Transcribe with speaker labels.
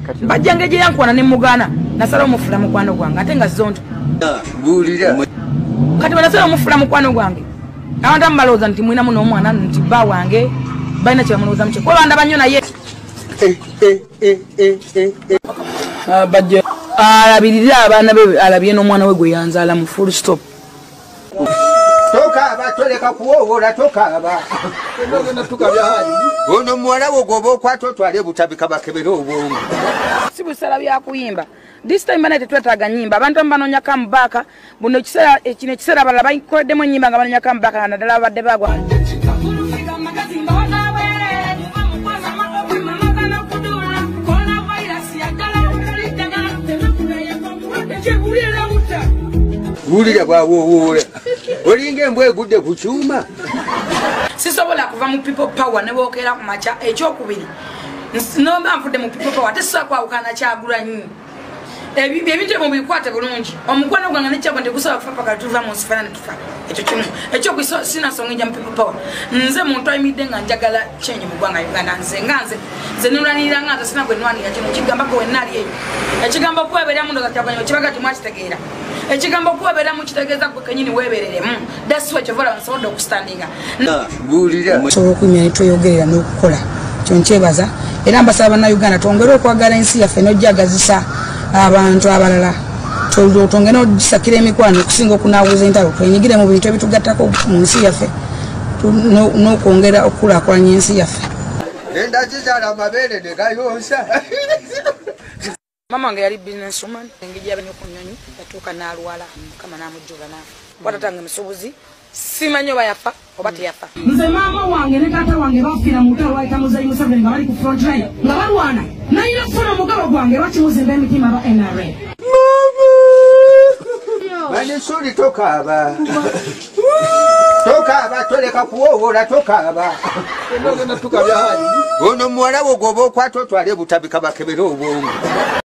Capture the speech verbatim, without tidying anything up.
Speaker 1: bajjange gye yankwana ne mugana nasala omufula mukwano gwange ate nga zonto
Speaker 2: bulira
Speaker 1: kati banasala omufula mukwano gwange abantu ambalooza nti mwina muno omwana nti bba wange balina kye bamulowooza muki kuba bandaba nnyo naye bajja alabirira abaana be alabye n'omwana we gwe yanzaala mu full stop
Speaker 2: toka abatoleka kuwowola toka aba ono muwala wo goba okwata otwale butabika bakebera obwongo
Speaker 1: si busala byakuyimba this time bana tetwetaaga nyimba abantu abanoonya kamubaka buno ekiseera kino ekiseera abalala bayikoleddemu ennyimba nga banoonya kamubaka naddala babadde bagwa
Speaker 2: bulira bwawowola olinga embwa egudde ku kyuma
Speaker 1: sisobola kuva mu people power ne bookera ku maca ekyokubiri nomba nfudde mu people power tesobola kwawukana Kyagulanyi ebintu ebyo bikwate bulungi omukwano gwange nekyagwa ntegusobola kufa paka tuva mu nsifaanane tufa ekyo kimu ekyokuba sinasonga ejja mu people power nze muntu ayimidde nga njagala change mu ggwanga Uganda nze nga nze nze nulwanirira nga nze sina gwe nnwanira kino kigambako wennaali eyo ekigambo okuweberera mundoza Kyagulanyi kibaga timwakitegeera ekigambo okuweberera mukitegeeza gwe kenyini weebereremu that's why kyovola nsobodde okustandinga
Speaker 2: bulira
Speaker 1: osobola okumya netweyogerera n'okukola kyo nkyebaza era mbasaba bannayuganda twongere okwagala ensi yaffe n'ojjagazisa abantu abalala tongera ogisakira emikwano okusinga okunaabuuza entalo twenyigire mu bintu ebitugattako mu nsi yaffe n'okwongera okukulaakulanya ensi yaffe
Speaker 2: enda kizaala amabeere ne gayonsa
Speaker 1: mama wange yali business woman engeri yabanyo ku nnyonyi yatuuka n'alwala mukama n'amujjula n'afa watatange musubuzi simanyi oba yafa oba teyafa nze maama wange ne taata wange bafiira mu lutalo lwayita Muzeeyi Museveni nga bali ku front line nga balwana nayina kufuna omugabo gwange lwakimuzimba emitima aba N R A
Speaker 2: manisuli tokaaba tokaaba toleka kuwowola tokaaba ono muwala wo goba okwata otwale butabika bakebera obwongo